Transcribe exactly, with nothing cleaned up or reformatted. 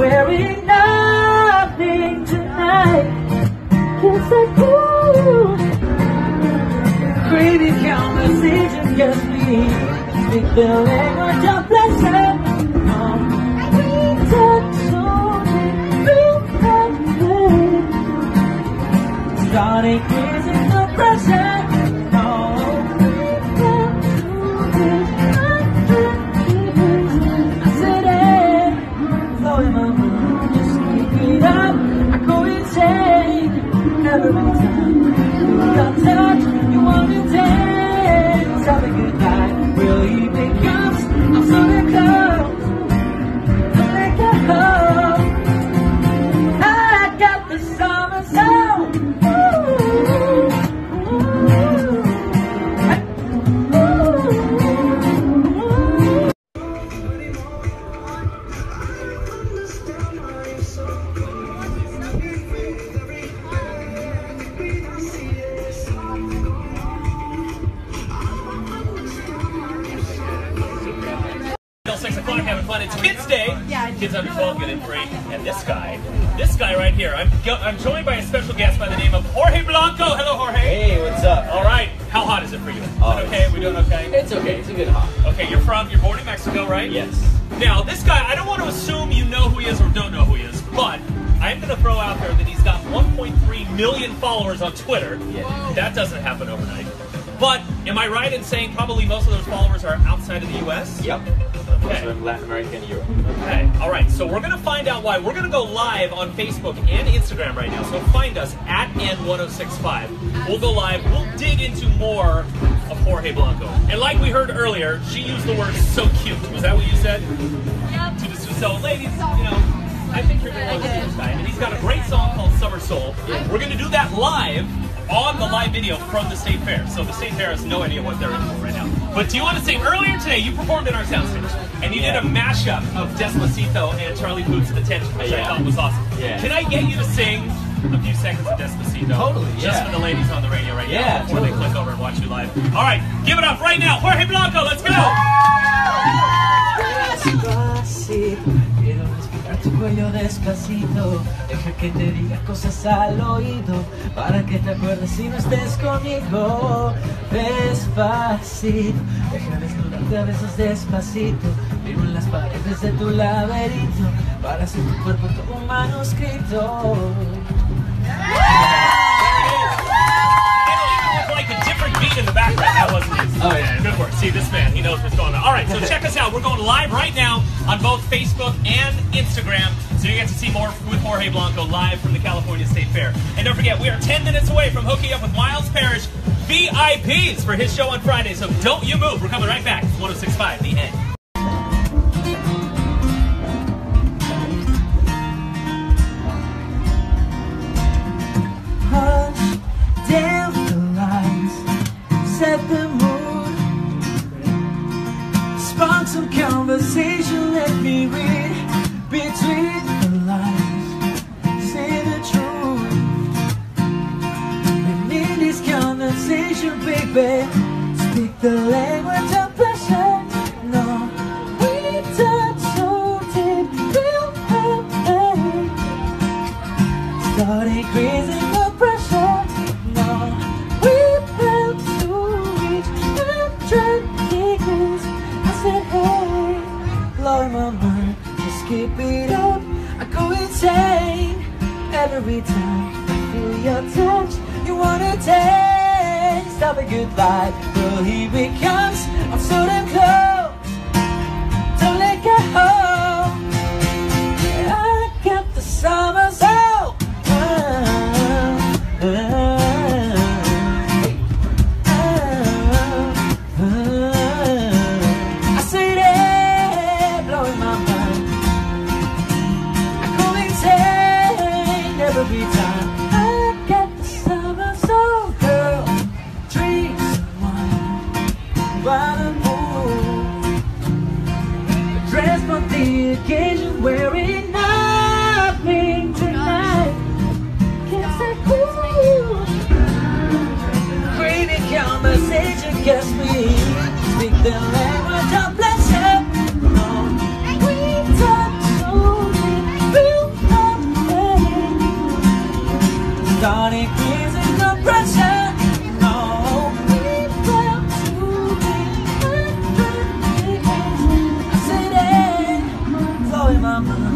wearing nothing tonight. Guess I cool. Crazy conversation gets me. Speak the language of pleasure. We touch on it, real starting increasing the pressure. Every time you got touch, you want to dance. Have a good night, real evening comes. I'm so close, don't let go. I got the summer sound. six o'clock having fun. It's Kids Day. Yeah, kids under twelve get in free. And this guy, this guy right here, I'm I'm joined by a special guest by the name of Jorge Blanco. Hello, Jorge. Hey, what's up? All right. How hot is it for you? Is oh, it okay? We doing okay? It's okay. It's a good hot. Okay, you're from, you're born in Mexico, right? Yes. Now, this guy, I don't want to assume you know who he is or don't know who he is, but I'm going to throw out there that he's got one point three million followers on Twitter. Yeah. That doesn't happen overnight. But am I right in saying probably most of those followers are outside of the U S? Yep. Okay. So in Latin America and Europe. Okay. All right. So we're going to find out why. We're going to go live on Facebook and Instagram right now. So find us at N one oh six five. We'll go live. We'll dig into more of Jorge Blanco. And like we heard earlier, she used the word "so cute." Was that what you said? Yep. So, ladies, you know, I think you're going to love this guy. And he's got a great song called "Summer Soul." Yeah. We're going to do that live on the live video from the State Fair. So the State Fair has no idea what they're in for right now. But do you want to sing? Earlier today, you performed in our soundstage, and you yeah. did a mashup of Despacito and Charlie Puth's Attention, which yeah. I thought was awesome. Yeah. Can I get you to sing a few seconds of Despacito? Totally, Just yeah. for the ladies on the radio right yeah, now before totally. they click over and watch you live. All right, give it up right now. Jorge Blanco, let's go! Quiero respirar tu cuello despacito. Deja que te diga cosas al oído para que te acuerdes si no estés conmigo. Despacito, deja desnudarte a besos despacito. Vivo en las paredes de tu laberinto para hacer tu cuerpo todo un manuscrito. Like a different beat in the background. That wasn't his. Oh yeah, good work. See, this man, he knows what's going on. All right, so check us out. We're going live right now on both Facebook and Instagram, so you get to see more with Jorge Blanco live from the California State Fair. And don't forget, we are ten minutes away from hooking up with Miles Parrish V I Ps for his show on Friday. So don't you move. We're coming right back. It's one oh six point five, The End. Set the mood, spark some conversation, let me read between the lines, say the truth. We need this conversation, baby, speak the language of pleasure. No, we touch so deep, real high, start increasing the pressure. No, I said, hey, blow my mind, just keep it up. I go insane every time I feel your touch. You wanna taste of a good life? Well, here it comes. I'm so damn close. Don't let go. I got the summer soul. Uh, uh, every time I get the summer soul, girl. Drinks of wine by the pool, dressed for the occasion, wearing nothing tonight. Can't say cool. Crazy conversation gets me. Speak the language of pleasure. No, we touch so deep. my mind.